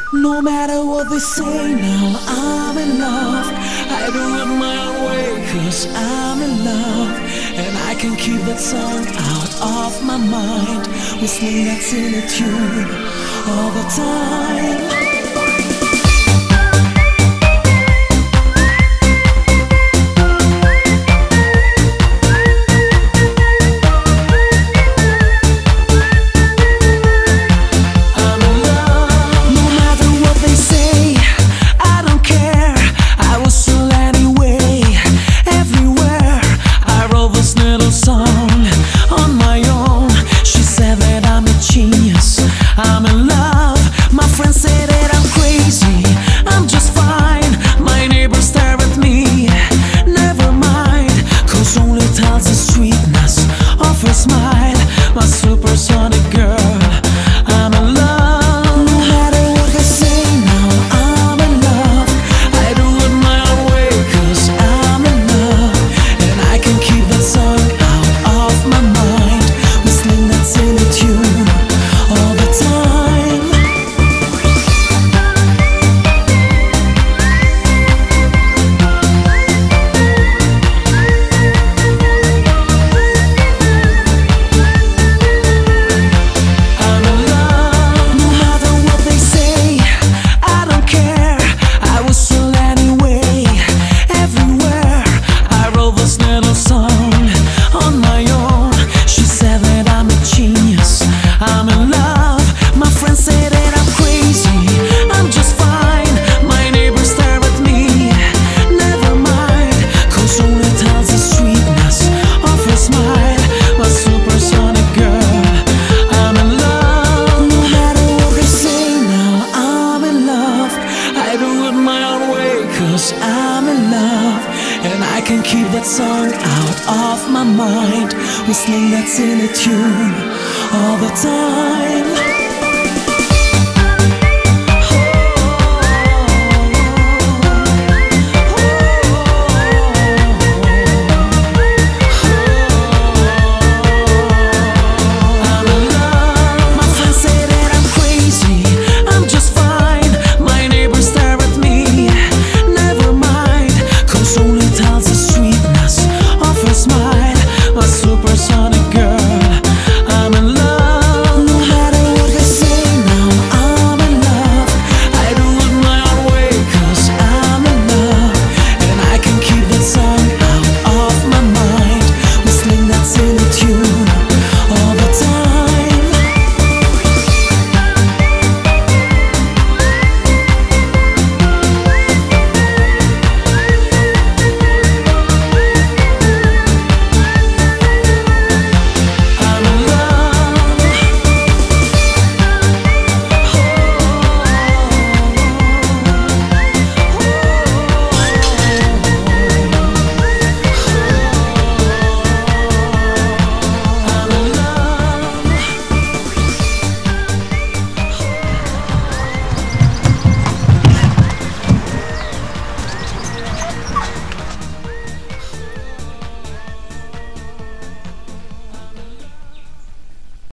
No matter what they say now, I'm in love. I do it my own way, 'cause I'm in love. And I can keep that song out of my mind, whistling that silly tune all the time. I'm in love. My friends say that I'm crazy. I'm just fine. My neighbors stare at me. Never mind, 'cause only tells the sweetness of her smile. My supersonic girl, I'm in love. No matter what they say now, I'm in love. I do it my own way, 'cause I'm in love. And I can keep that song out of my mind, whistling that silly tune all the time. I'm in love. No matter what they say, I don't care. I whistle anyway. Everywhere I wrote this little song on my own. She said that I'm a genius. I'm in love. My friends say that I'm crazy. I'm just fine. My neighbors stare at me. Never mind, 'cause only tells the sweetness of her smile. My supersonic girl, I'm in love. No matter what they say now, I'm in love. I do it my own way, 'cause I'm in love. And I can keep that song out of my mind, whistling that silly tune all the time.